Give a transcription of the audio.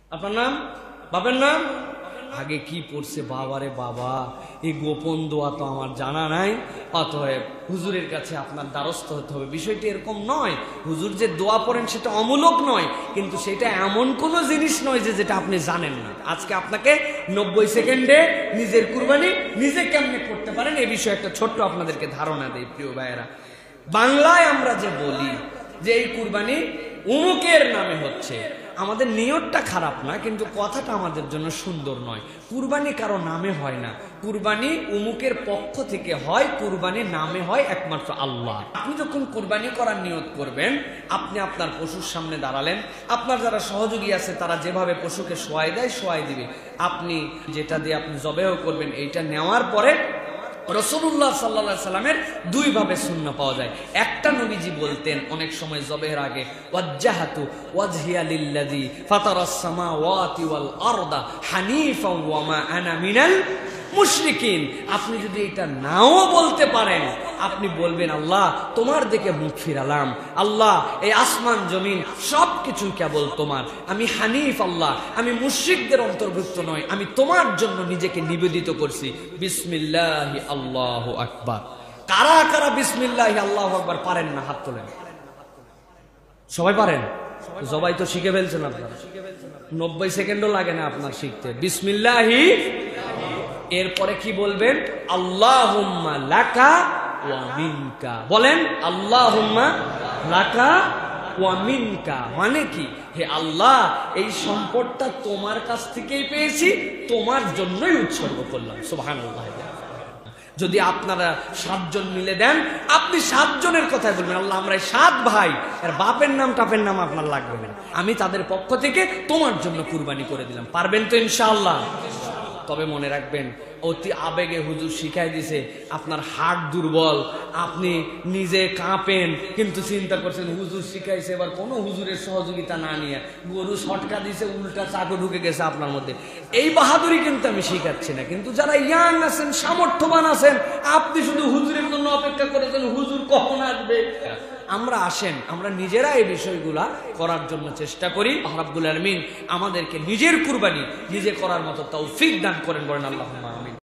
আপনার নাম, বাবার নাম, আগে কি পড়ছে বাবারে বাবা, এই গোপন দোয়া তো আমার জানা নাই, অতএব হুজুরের কাছে আপনার দ্বারস্থ হতে হবে। বিষয়টি এরকম নয়, হুজুর যে দোয়া পড়েন সেটা অমূলক নয়, কিন্তু সেটা এমন কোনো জিনিস নয় যে যেটা আপনি জানেন না। আজকে আপনাকে 90 সেকেন্ডে নিজের কুরবানি নিজে কেমনে করতে পারেন এ বিষয়ে একটা ছোট্ট আপনাদেরকে ধারণা দেই। প্রিয় ভাইয়েরা, বাংলায় আমরা যে বলি যে এই কুরবানি উমুকের নামে হচ্ছে, আমাদের নিয়তটা খারাপ না, কিন্তু কথাটা আমাদের জন্য সুন্দর নয়। কুরবানি কারো নামে হয় না, কুরবানি উমুকের পক্ষ থেকে হয়, কুরবানি নামে হয় একমাত্র আল্লাহ। আপনি যখন কুরবানি করার নিয়ত করবেন, আপনি আপনার পশুর সামনে দাঁড়ালেন, আপনার যারা সহযোগী আছে তারা যেভাবে পশুকে শোয়াই দেয় শোয়াই দিবে, আপনি যেটা দিয়ে আপনি জবেহ করবেন এইটা নেওয়ার পরে রাসূলুল্লাহ সাল্লাল্লাহু আলাইহি সাল্লামের দুই ভাবে সুন্নাহ পাওয়া যায়। একটা নবীজি বলতেন অনেক সময় জবেহের আগে, ওয়াজ্জাহাতু ওয়াজহিয়া লিল্লাযী ফাতারাস সামাওয়াতি ওয়াল আরদা হানিফাও ওয়া মা আনা মিনাল মুশরিকিন। আপনি যদি এটা নাও বলতে পারেন, আপনি বলবেন আল্লাহ তোমার দিকে মুখ ফিরালাম, আল্লাহ এই আসমান জমিন সবকিছু কেবল তোমার, আমি হানিফ আল্লাহ, আমি মুশরিকদের অন্তর্ভুক্ত নয়, আমি তোমার জন্য নিজেকে নিবেদিত করছি। বিসমিল্লাহি আল্লাহু আকবার। কারা কারা বিসমিল্লাহি আল্লাহু আকবার পারেন না হাত তোলেন। সবাই পারেন? সবাই তো শিখে ফেলছেন আপনারা, 90 সেকেন্ডও লাগে না আপনার শিখতে। বিসমিল্লাহি, এরপরে কি বলবেন? আল্লাহুম্মা লাকা ওয়া মিনকা। বলেন আল্লাহুম্মা লাকা ওয়া মিনকা, মানে কি? হে আল্লাহ, এই সম্পদটা তোমার কাছ থেকেই পেয়েছি, তোমার জন্যই উৎসর্গ করলাম। সুবহানাল্লাহ। যদি আপনারা 7 জন মিলে দেন, আপনি 7 জনের কথাই বলবেন, আল্লাহ আমরা 7 ভাই, আর বাপের নাম টাপের নাম আপনার লাগবে না, আমি তাদের পক্ষ থেকে তোমার জন্য কুরবানি করে দিলাম। পারবেন তো ইনশাআল্লাহ? তবে মনে রাখবেন, অতি আবেগে হুজুর শিখাই দিছে, আপনার হার্ট দুর্বল, আপনি নিজে কাঁপেন, কিন্তু চিন্তা করছেন হুজুর শিখাইছে, এবার কোনো হুজুরের সহযোগিতা না নিয়ে গরু ছটকা দিছে, উল্টা চাকু ঢুকে গেছে আপনার মধ্যে, এই বাহাদুরি কিন্তু আমি শিখাচ্ছি না। কিন্তু যারা ইয়াং আছেন, সামর্থ্যবান আছেন, আপনি শুধু হুজুরের জন্য অপেক্ষা করেছেন হুজুর কখন আসবে। আমরা আসেন, আমরা নিজেরা এই বিষয়গুলা করার জন্য চেষ্টা করি। রাব্বুল আলামিন আমাদেরকে নিজের কুরবানি নিজে করার মতো তৌফিক দান করেন, বলেন আল্লাহুম্মা আমিন।